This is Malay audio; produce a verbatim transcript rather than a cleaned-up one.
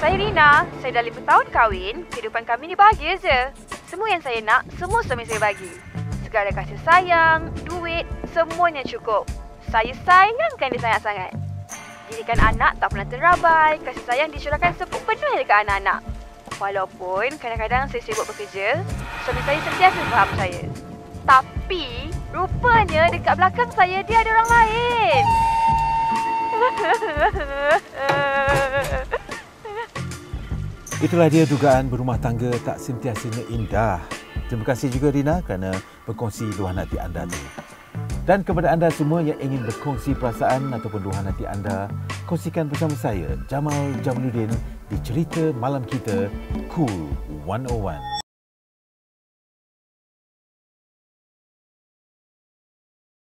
Saya Rina. Saya dah lima tahun kahwin. Kehidupan kami ni bahagia je. Semua yang saya nak, semua suami saya bagi. Segala kasih sayang, duit, semuanya cukup. Saya sayangkan dia sangat-sangat. Didikan anak tak pernah terabai. Kasih sayang dicurahkan sepenuhnya dekat anak-anak. Walaupun kadang-kadang saya sibuk bekerja, suami saya sentiasa faham saya. Tapi, rupanya dekat belakang saya dia ada orang lain. Itulah dia dugaan berumah tangga tak sentiasanya indah. Terima kasih juga Rina kerana berkongsi luahan hati anda tadi. Dan kepada anda semua yang ingin berkongsi perasaan ataupun luahan hati anda, kongsikan bersama saya, Jamal Jamaluddin, di Cerita Malam Kita Cool seratus satu.